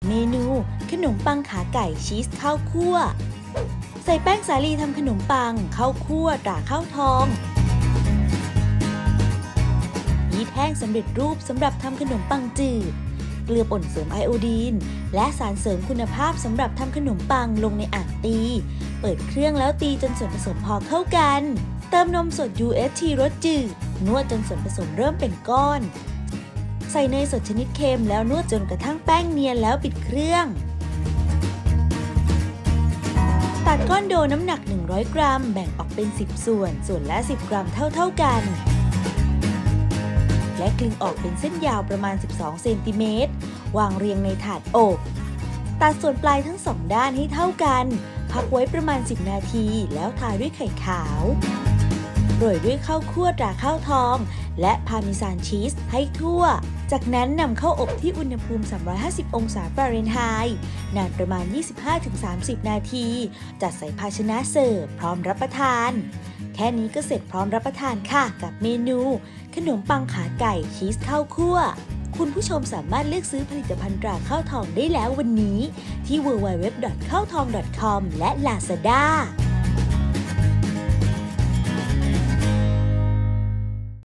เมนูขนมปังขาไก่ชีสข้าวคั่วใส่แป้งสาลีทำขนมปังข้าวคั่วตราข้าวทองยีสต์แห้งสำเร็จรูปสำหรับทำขนมปังจืดเกลือป่นเสริมไอโอดีนและสารเสริมคุณภาพสำหรับทำขนมปังลงในอ่างตีเปิดเครื่องแล้วตีจนส่วนผสมพอเข้ากันเติมนมสด UHT รสจืดนวดจนส่วนผสมเริ่มเป็นก้อนใส่เนยสดชนิดเค็มแล้วนวดจนกระทั่งแป้งเนียนแล้วปิดเครื่องตัดก้อนโดน้ำหนัก100กรัมแบ่งออกเป็น10ส่วนละ10กรัมเท่ากันและกลึงออกเป็นเส้นยาวประมาณ12เซนติเมตรวางเรียงในถาดอบตัดส่วนปลายทั้ง2ด้านให้เท่ากันพักไว้ประมาณ10นาทีแล้วทาด้วยไข่ขาวโรยด้วยข้าวคั่วตราข้าวทองและพาร์เมซานชีสให้ทั่วจากนั้นนำเข้าอบที่อุณหภูมิ350องศาฟาเรนไฮต์นานประมาณ 25-30 นาทีจัดใส่ภาชนะเสิร์ฟพร้อมรับประทานแค่นี้ก็เสร็จพร้อมรับประทานค่ะกับเมนูขนมปังขาไก่ชีสข้าวคั่วคุณผู้ชมสามารถเลือกซื้อผลิตภัณฑ์ตราข้าวทองได้แล้ววันนี้ที่ www.ข้าวทอง .com และ Lazada